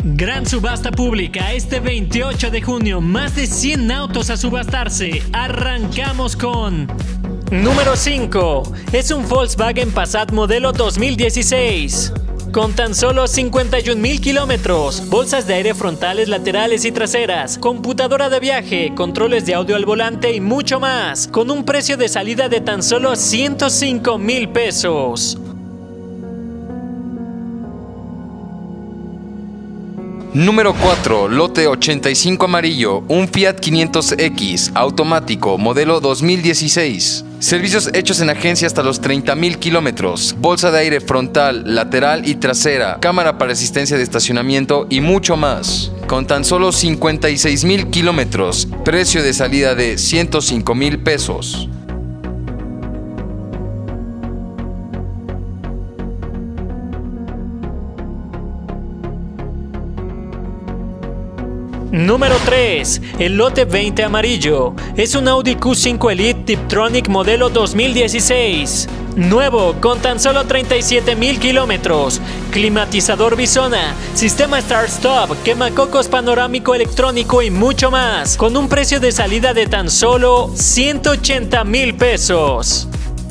Gran subasta pública este 28 de junio, más de 100 autos a subastarse. Arrancamos con... Número 5. Es un Volkswagen Passat modelo 2016. Con tan solo 51,000 kilómetros, bolsas de aire frontales, laterales y traseras, computadora de viaje, controles de audio al volante y mucho más, con un precio de salida de tan solo 105,000 pesos. Número 4. Lote 85 amarillo, un Fiat 500X, automático, modelo 2016. Servicios hechos en agencia hasta los 30,000 kilómetros, bolsa de aire frontal, lateral y trasera, cámara para asistencia de estacionamiento y mucho más. Con tan solo 56,000 kilómetros, precio de salida de 105,000 pesos. Número 3. El lote 20 amarillo. Es un Audi Q5 Elite Tiptronic modelo 2016. Nuevo, con tan solo 37,000 kilómetros. Climatizador Bisona, sistema Start-Stop, quemacocos panorámico electrónico y mucho más. Con un precio de salida de tan solo 180,000 pesos.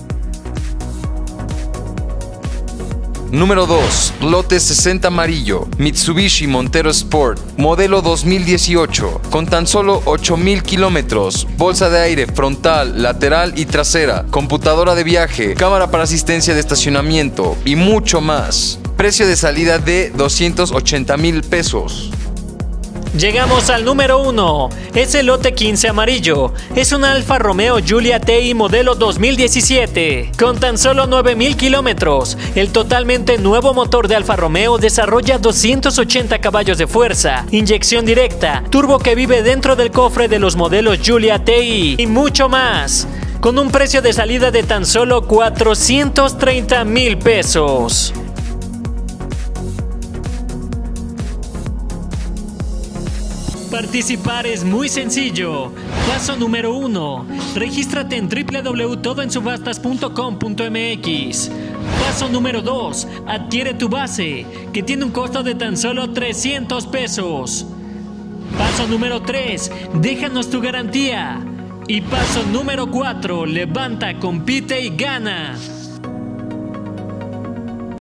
Número 2. Lote 60 amarillo, Mitsubishi Montero Sport, modelo 2018, con tan solo 8,000 kilómetros, bolsa de aire frontal, lateral y trasera, computadora de viaje, cámara para asistencia de estacionamiento y mucho más. Precio de salida de 280,000 pesos. Llegamos al número 1. Es el lote 15 amarillo. Es un Alfa Romeo Giulia TI modelo 2017. Con tan solo 9,000 kilómetros, el totalmente nuevo motor de Alfa Romeo desarrolla 280 caballos de fuerza, inyección directa, turbo que vive dentro del cofre de los modelos Giulia TI y mucho más. Con un precio de salida de tan solo 430,000 pesos. Participar es muy sencillo. Paso número 1. Regístrate en www.todoensubastas.com.mx. Paso número 2. Adquiere tu base, que tiene un costo de tan solo 300 pesos. Paso número 3. Déjanos tu garantía. Y paso número 4. Levanta, compite y gana.